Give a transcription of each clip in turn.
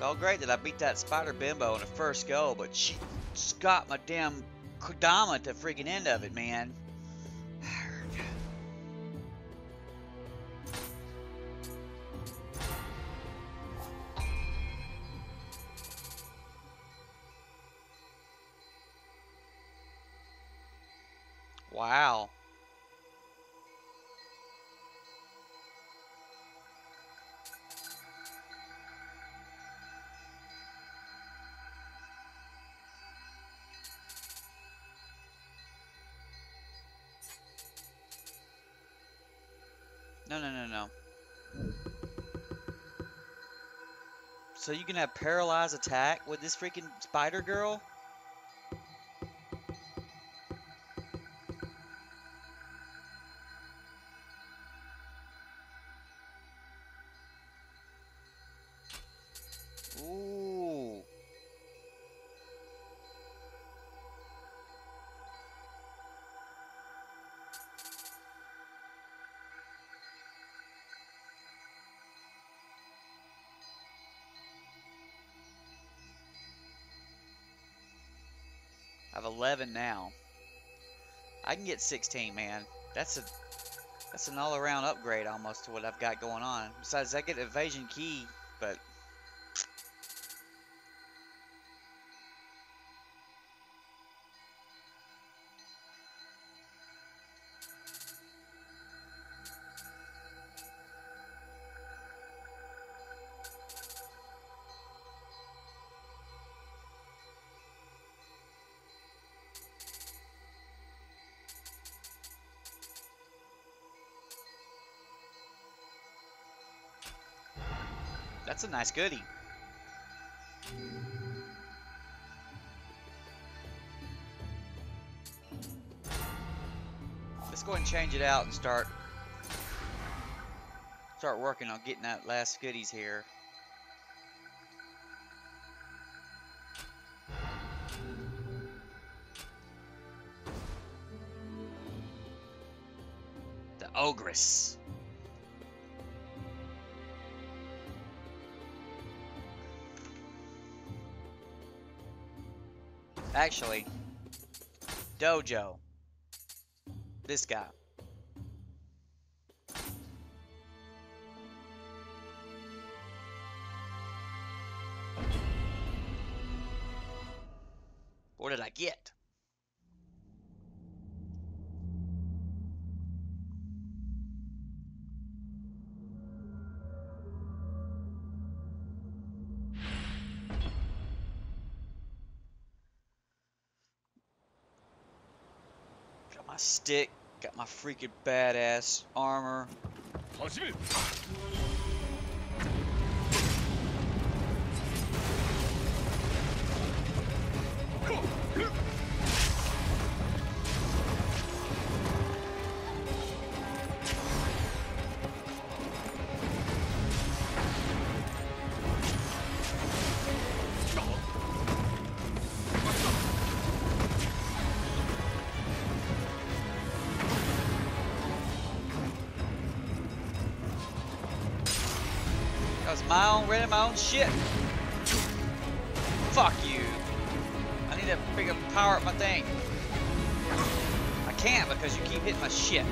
It's all great that I beat that spider bimbo in the first go, but she got my damn kodama at the freaking end of it, man. Wow. No. So you can have paralyzed attack with this freaking spider girl? Ooh. I have 11 now. I can get 16, man. That's an all-around upgrade almost to what I've got going on. Besides, I get evasion key, but that's a nice goodie. Let's go ahead and change it out and start working on getting that last goodies here. The Ogress. Actually, dojo. This guy. What did I get? Got my stick, got my freaking badass armor. Running my own shit. Fuck you. I need to freaking power up my thing. I can't because you keep hitting my shit.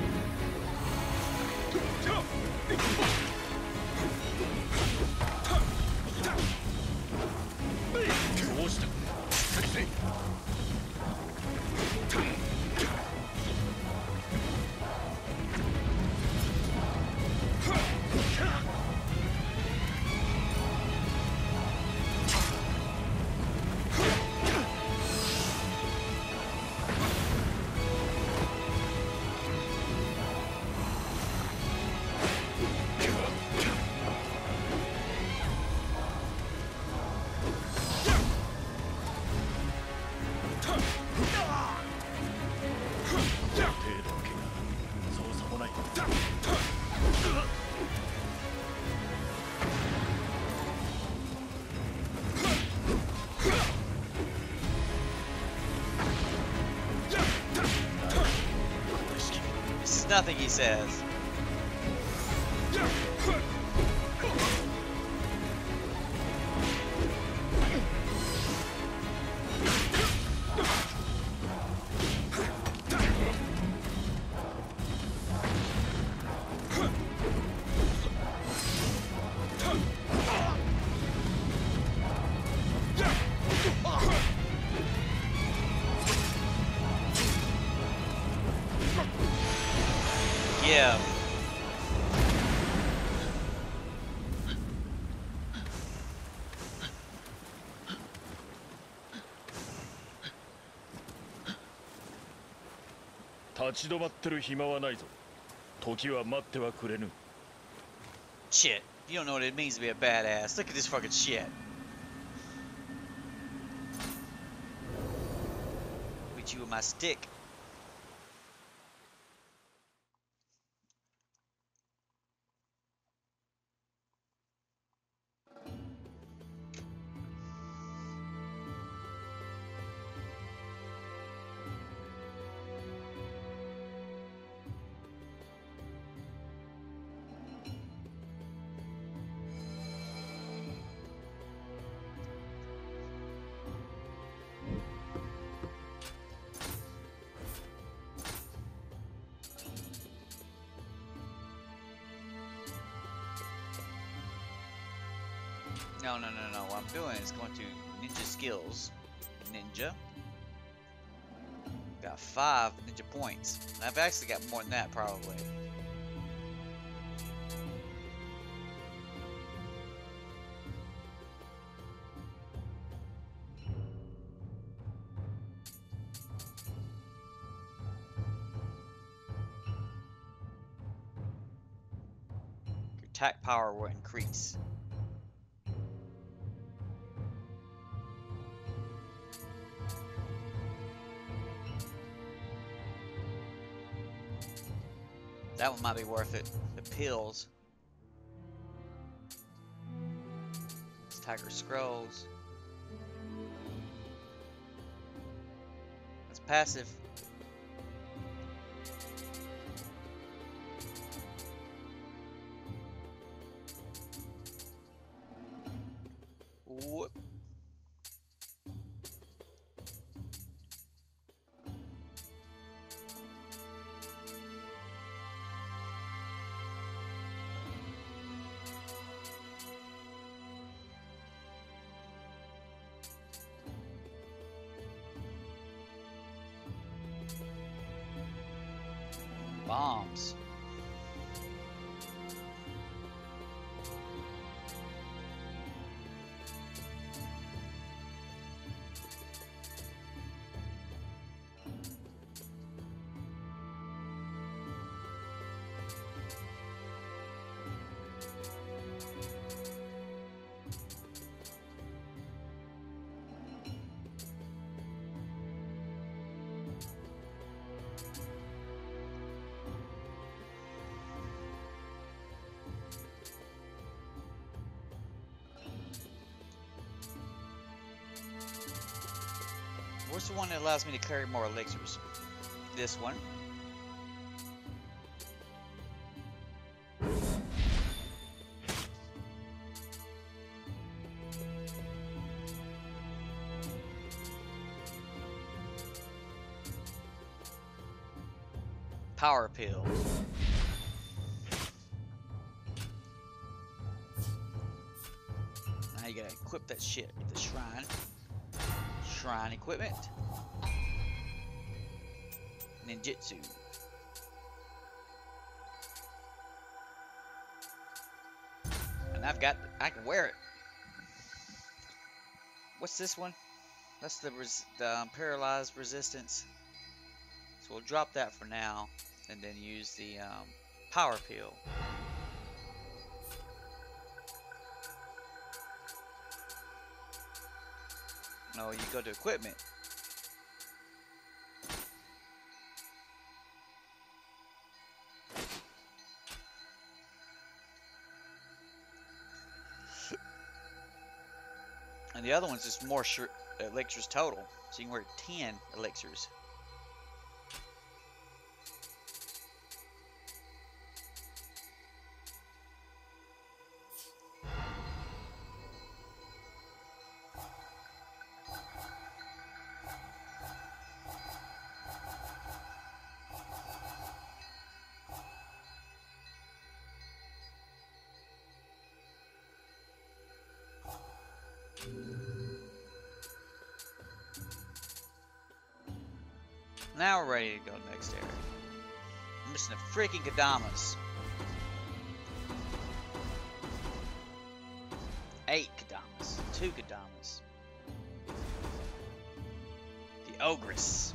Nothing he says. give. Shit, you don't know what it means to be a badass. Look at this fucking shit. Beat you with my stick. No. What I'm doing is going to ninja skills. Ninja. Got 5 ninja points. And I've actually got more than that, probably. Your attack power will increase. That one might be worth it. The pills. Tiger Scrolls. That's passive. Whoop. Bombs. What's the one that allows me to carry more elixirs? This one. Power pills. Now you gotta equip that shit at the shrine. Shrine equipment. Ninjutsu. And I can wear it. What's this one? That's the paralyzed resistance. So we'll drop that for now, and then use the power pill. No, you go to equipment. And the other one's just more elixirs total. So you can wear 10 elixirs. Now we're ready to go next area. Remember Missing a freaking Kadamas. 8 Kadamas. 2 Kadamas. The Ogress.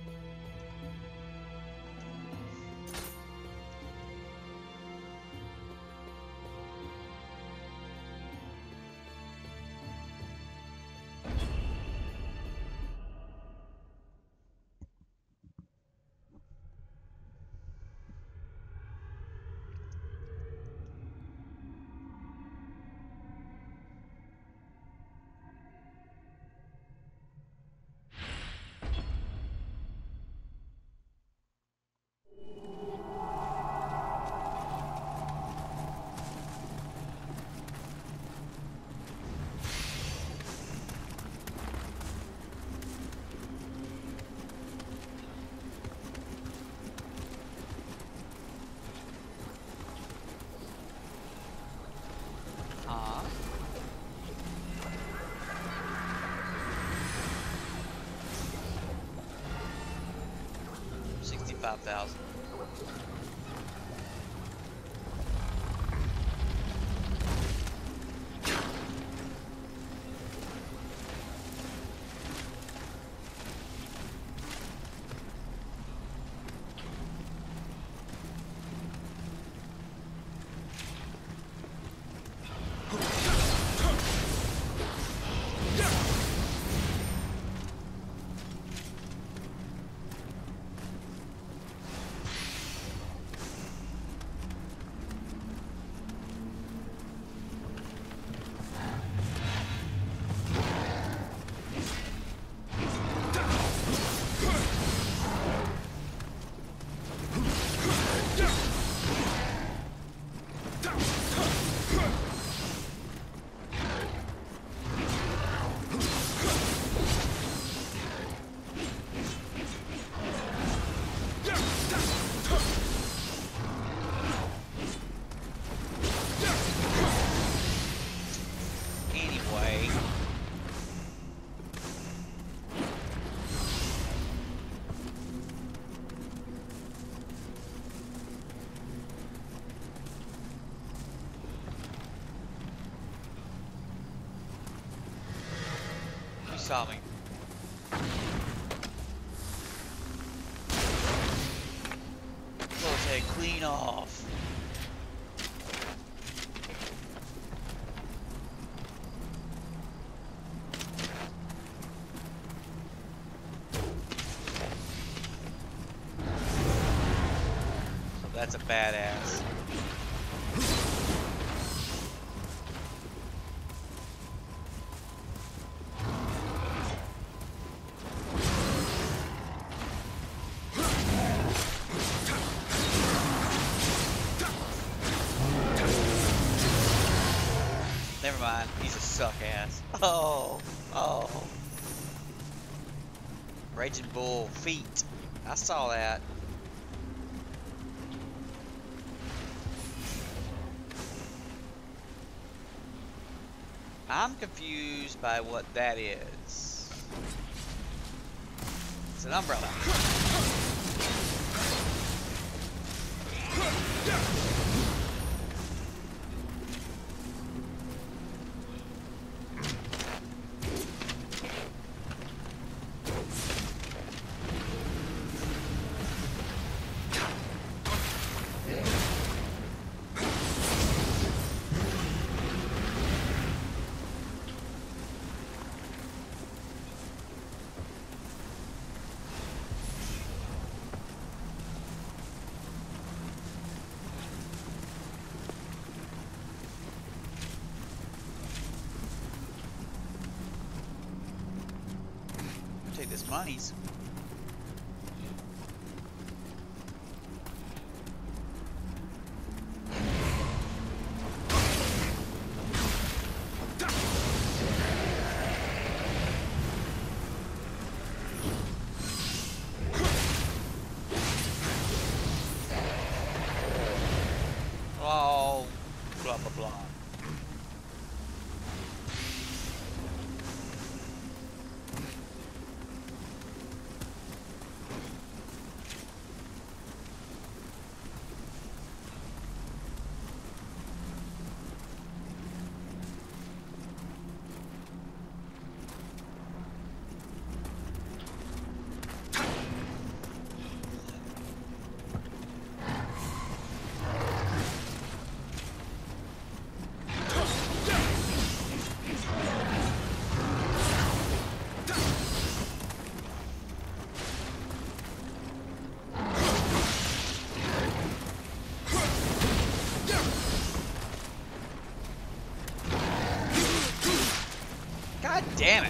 $65,000. Saw me. Pull his head clean off. So that's a badass. Never mind, he's a suck ass. Oh. Raging Bull feet. I saw that. I'm confused by what that is. It's an umbrella. Take this monies. Oh, blah blah blah. Damn it.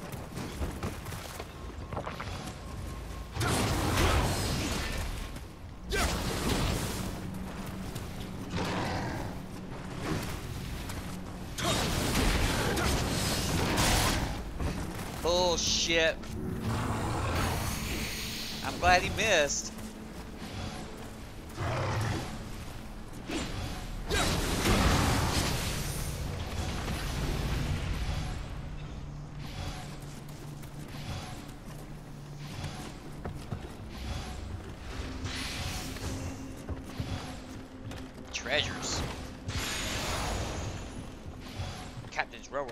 Bullshit. I'm glad he missed. Treasures. Captain's Railroad.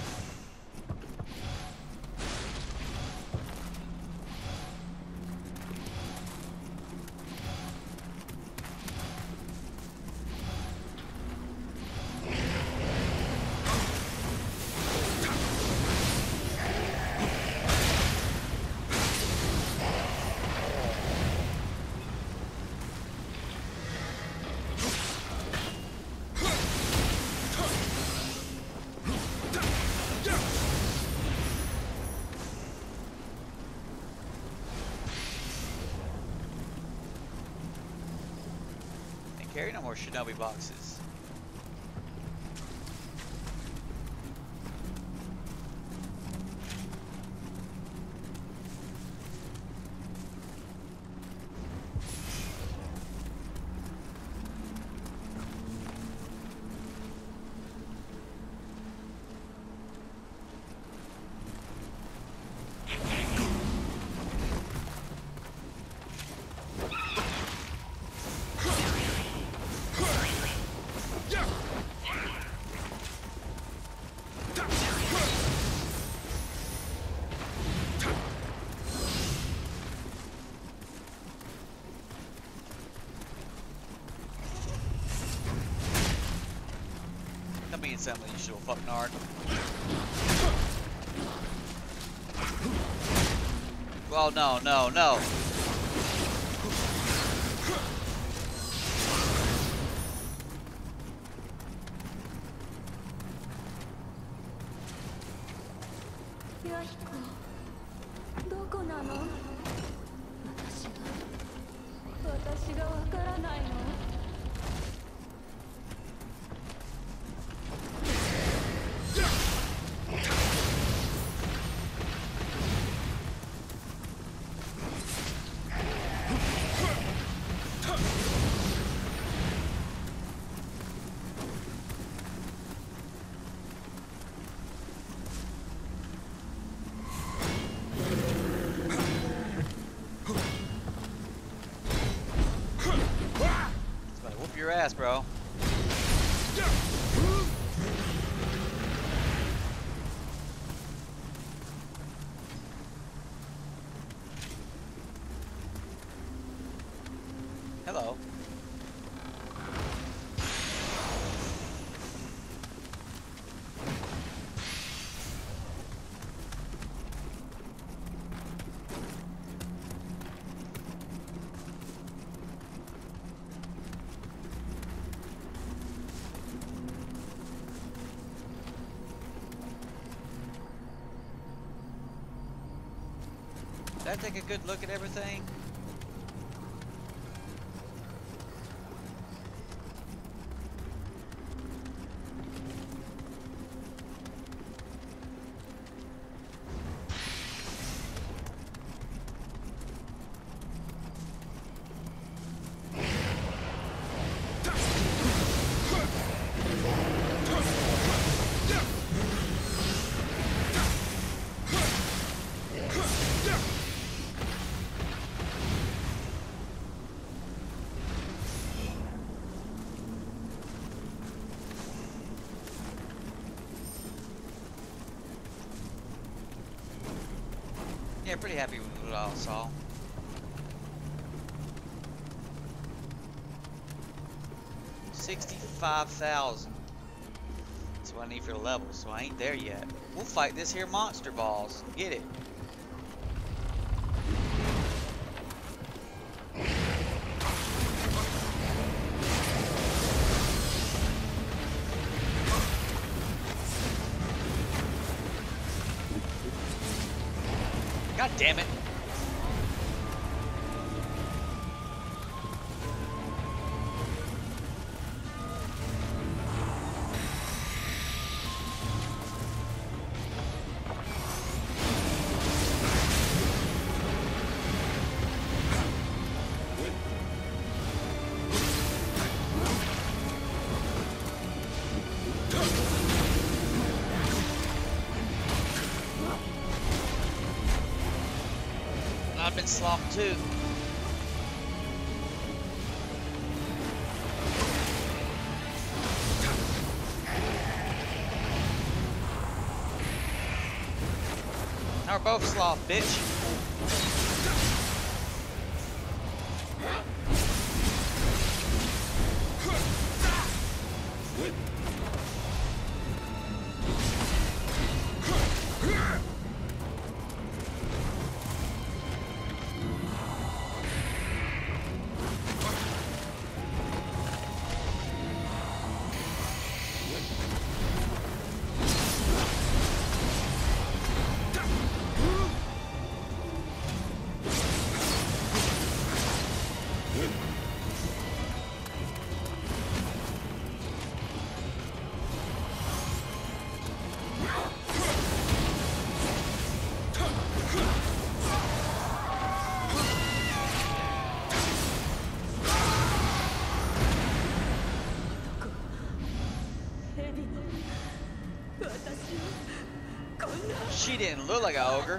Carry no more shinobi boxes. Being something you should have fucking hard. Well, no, no, no. Your ass, bro. Hello. Did I take a good look at everything? Yeah, pretty happy with what I saw. $65,000. That's what I need for the level, so I ain't there yet. We'll fight this here monster balls. Get it. damn it. I've been sloth too. Now we're both sloth, bitch. She didn't look like an ogre.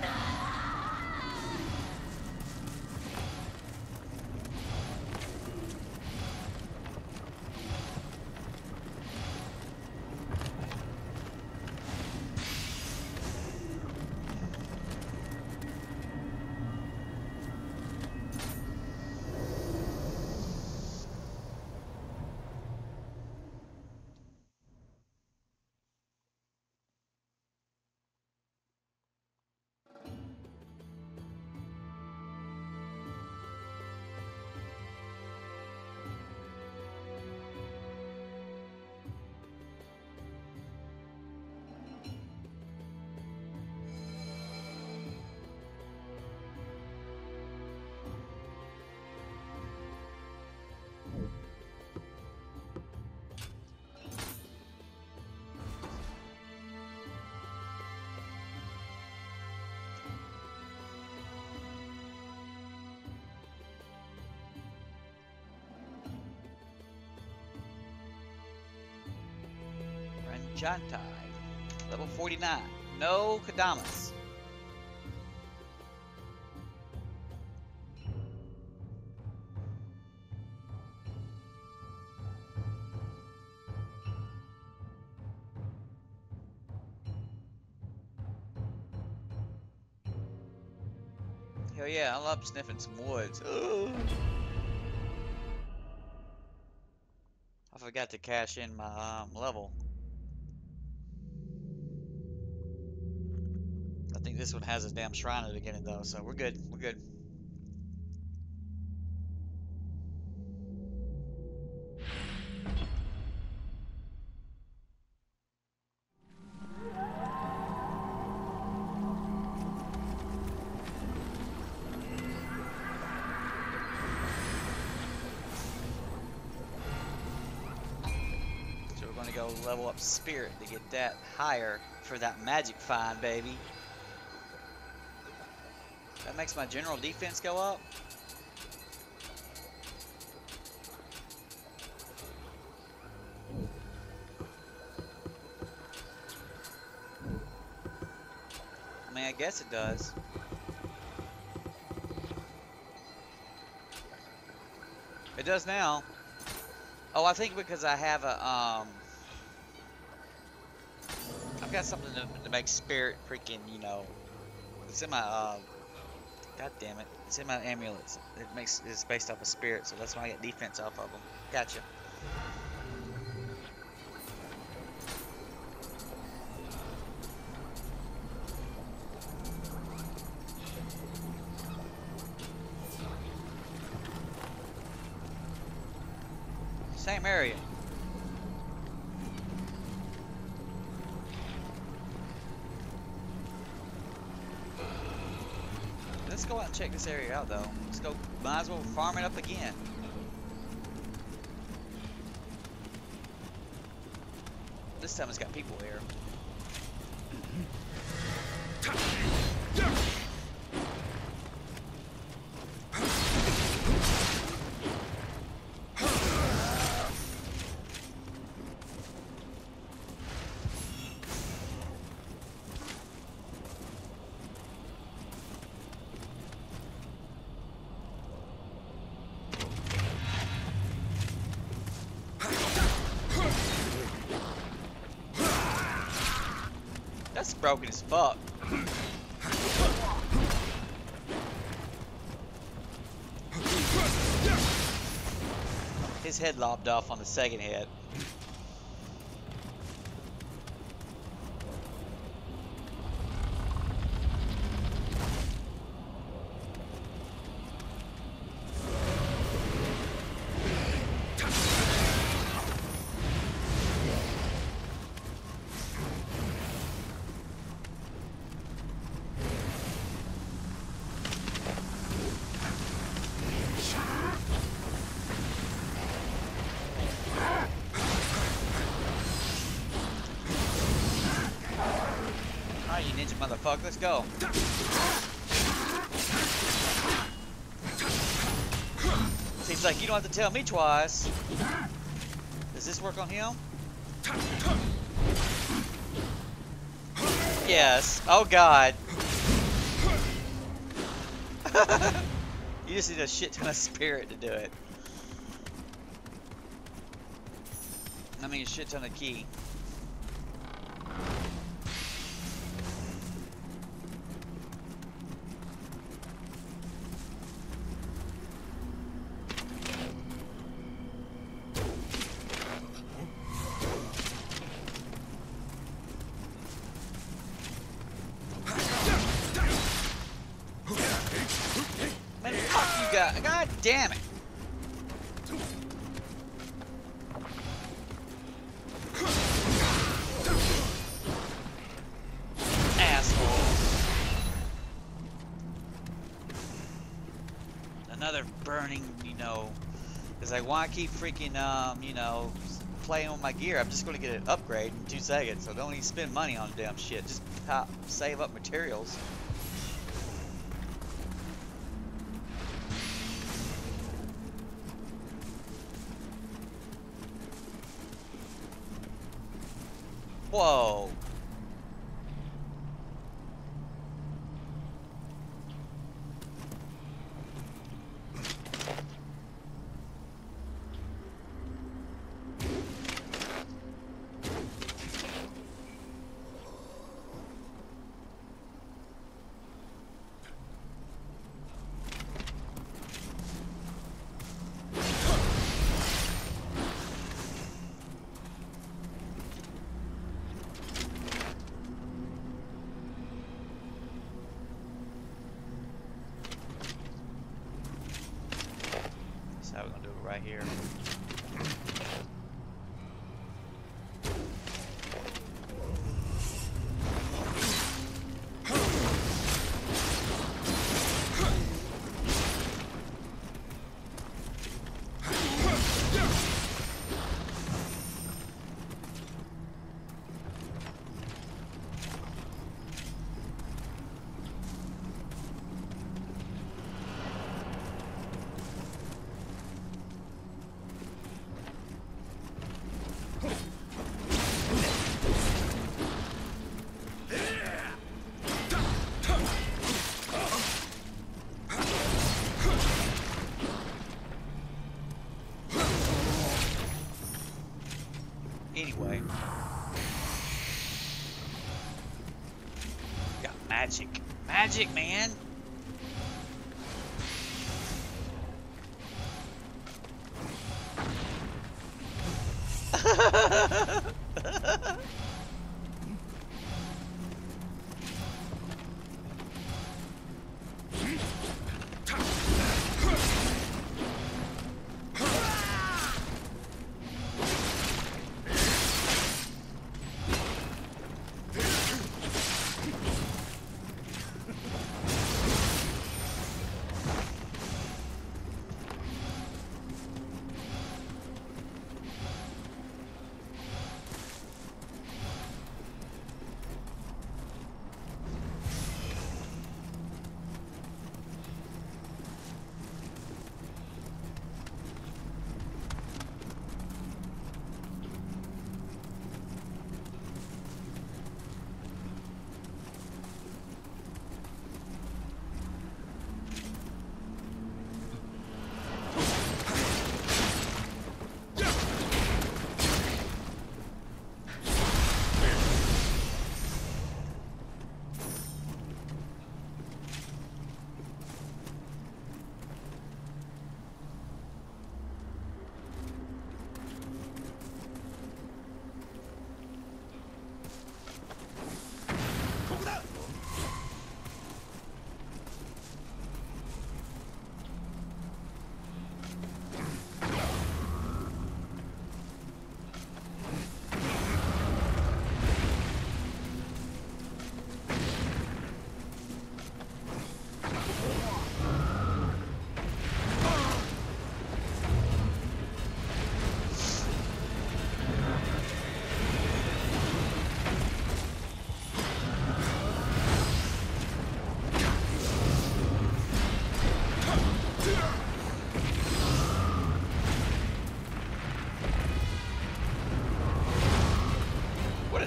Jantai, level 49. No Kadamas. Hell yeah, I love sniffing some woods. Ugh. I forgot to cash in my level. I think this one has a damn shrine at the beginning though, so we're good. We're good. So we're gonna go level up spirit to get that higher for that magic find, baby. That makes my general defense go up. I mean, I guess it does. It does now. Oh, I think because I have a, I've got something to make spirit freaking, you know, it's in my, God damn it. It's in my amulets. It's based off of spirit, so that's why I get defense off of them. Gotcha. Same area. Let's go out and check this area out, though. Let's go. Might as well farm it up again. This time it's got people here. That's broken as fuck. His head lopped off on the second head. Alright, you ninja motherfucker, let's go. Seems like you don't have to tell me twice. Does this work on him? Yes. Oh god. You just need a shit ton of spirit to do it. I mean a shit ton of key. Man, fuck you guys. God damn it. Another burning, you know, because I want to keep freaking, you know, playing on my gear. I'm just going to get an upgrade in 2 seconds, so don't even spend money on damn shit. Just save up materials. Whoa. How we're gonna do it right here. Anyway, got magic. Magic, man!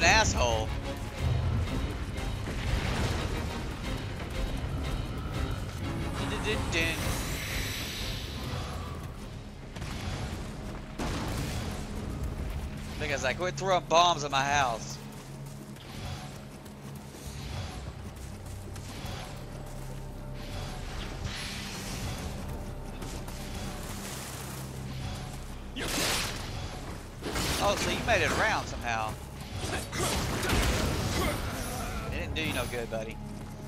asshole. Dun-dun-dun-dun. I think I was like, quit throwing bombs at my house. Oh, so you made it around somehow. It didn't do you no good, buddy.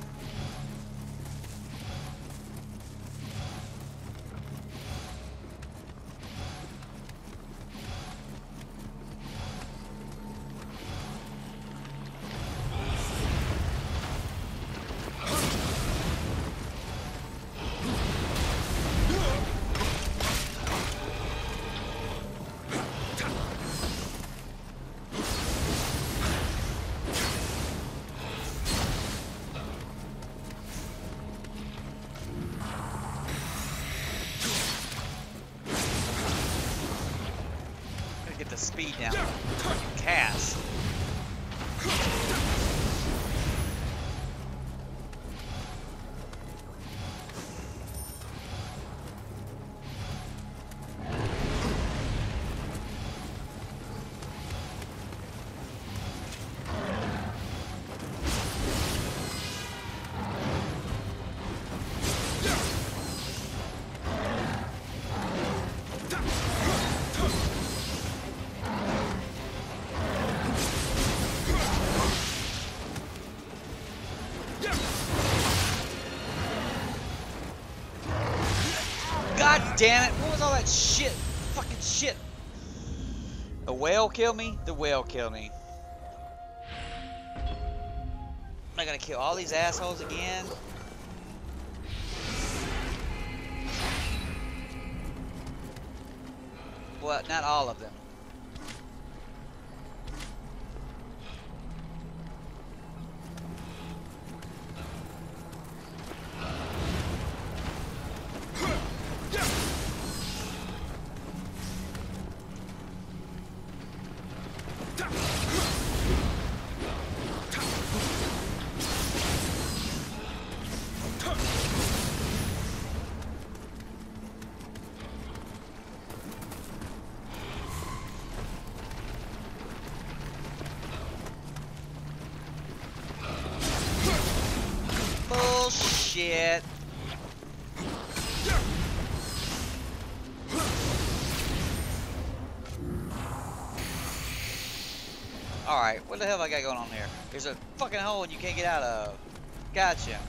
Get the speed down. Cast. God damn it! What was all that shit? Fucking shit! The whale killed me? The whale killed me. Am I gonna kill all these assholes again? Well, not all of them. Bullshit. Alright, what the hell have I got going on here? There's a fucking hole and you can't get out of. Gotcha.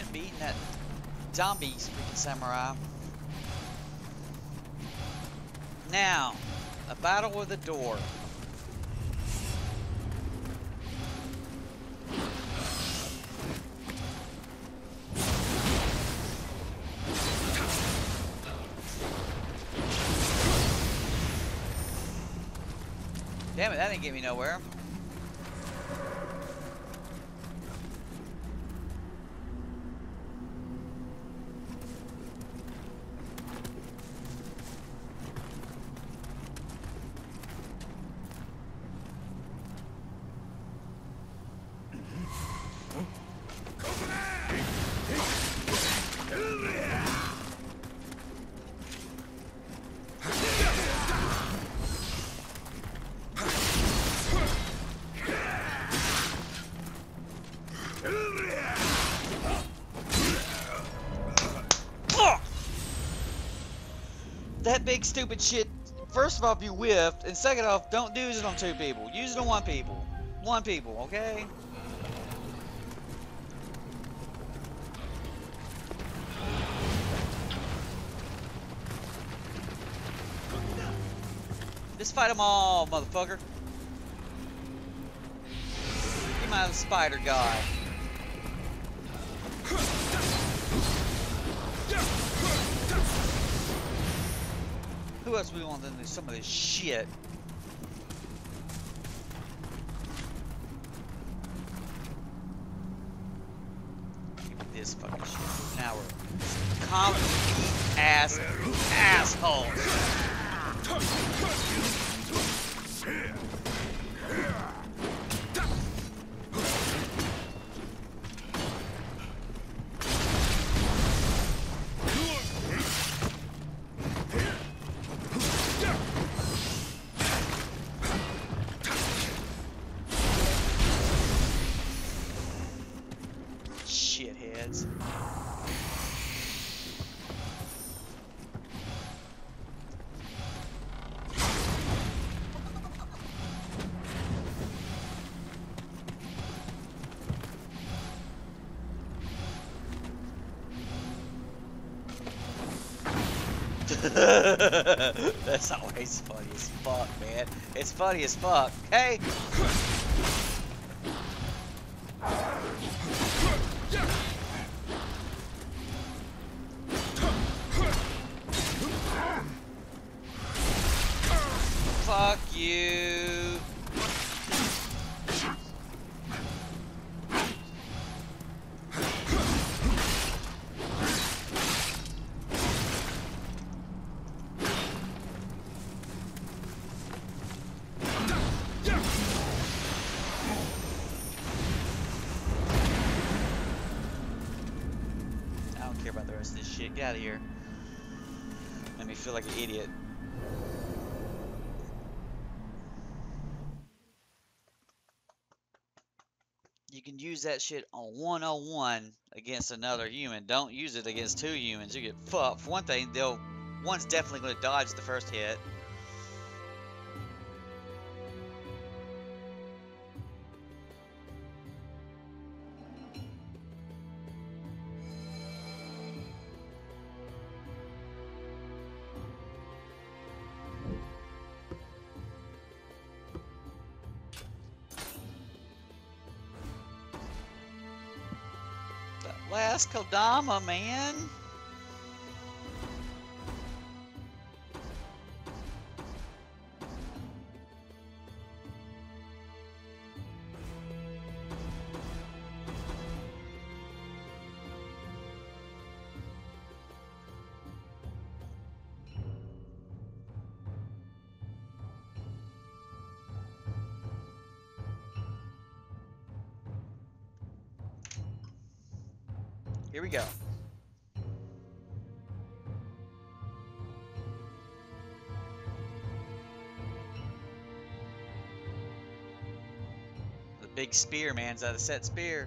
beating that zombie freaking samurai. Now, a battle with a door. Damn it, that didn't get me nowhere. That big stupid shit, first of all, if you whiffed, and second off, don't use it on 2 people. Use it on 1 people. 1 people, okay? Just fight them all, motherfucker. Be my spider guy. Who else we want to do some of this shit? Give me this fucking shit. Now we're common assholes. Shitheads. That's always funny as fuck, man. It's funny as fuck. Hey! Fuck you. I don't care about the rest of this shit. Get out of here. Made me feel like an idiot. You can use that shit on 101 against another human. Don't use it against 2 humans. You get fucked. For one thing, one's definitely going to dodge the first hit. Last Kodama, man. Here we go. The big spear, man. Is that a set spear?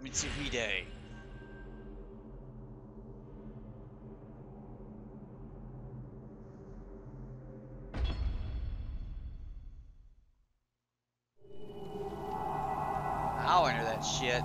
Mitsuhide. I'll enter that shit.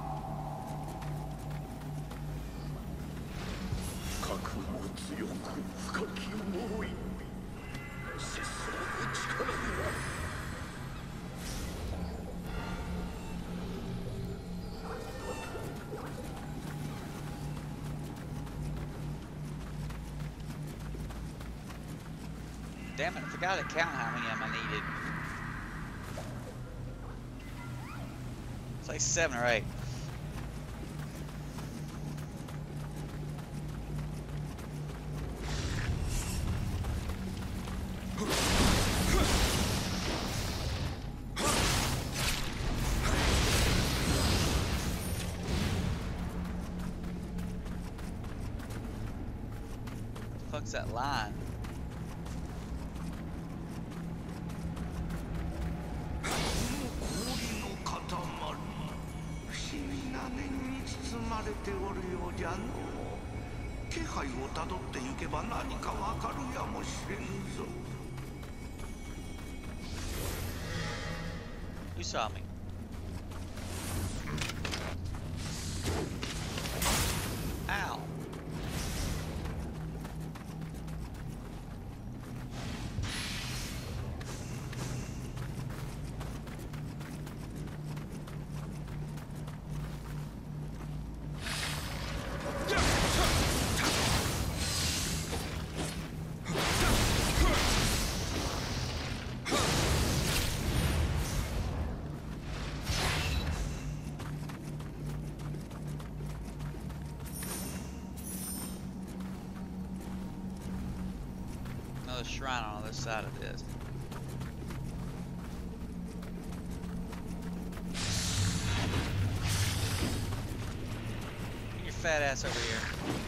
Damn it, I forgot to count how many of them I needed. It's like 7 or 8. Fuck's that line? You saw me. Ow. Another shrine on the other side of this. Get your fat ass over here.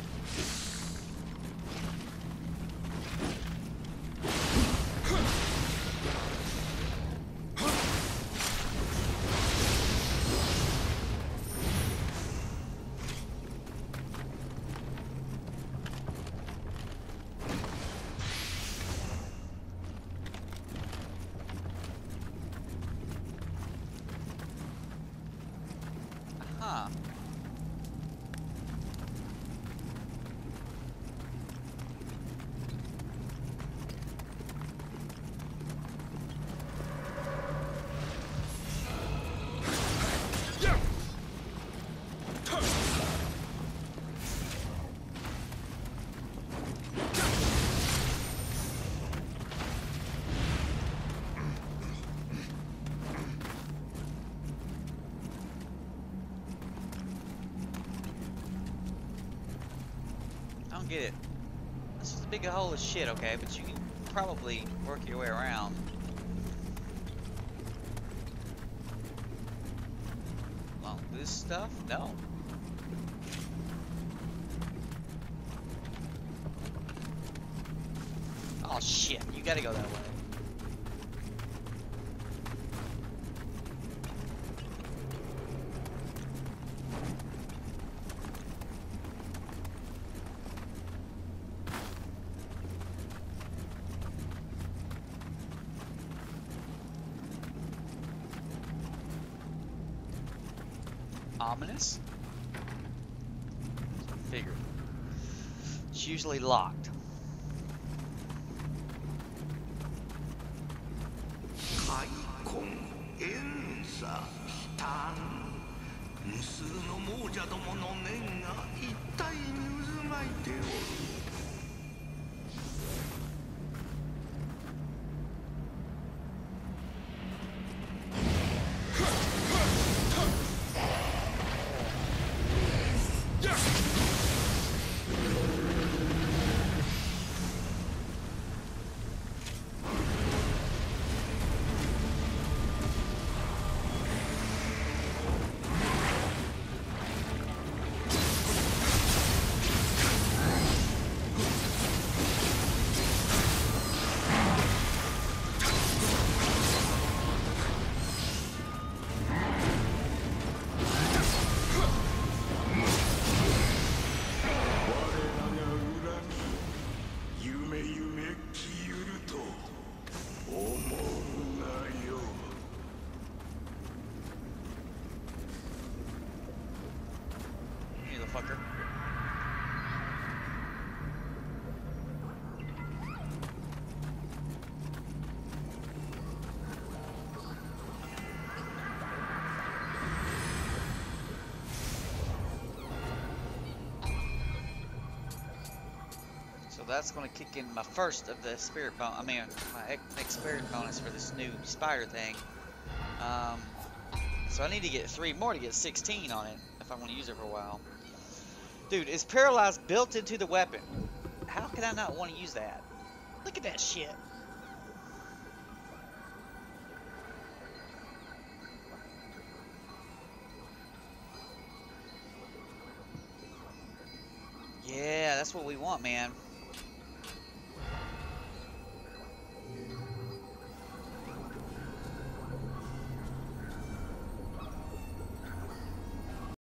Huh. I don't get it. This is a big hole of shit, okay, but you can probably work your way around. Along this stuff? No. Oh shit, you gotta go that way. Ominous? Figure. It's usually locked. that's going to kick in my first of the spirit bonus. I mean, my next spirit bonus for this new spider thing. So I need to get 3 more to get 16 on it if I want to use it for a while. Dude, is paralyzed built into the weapon? How can I not want to use that? Look at that shit. Yeah, that's what we want, man.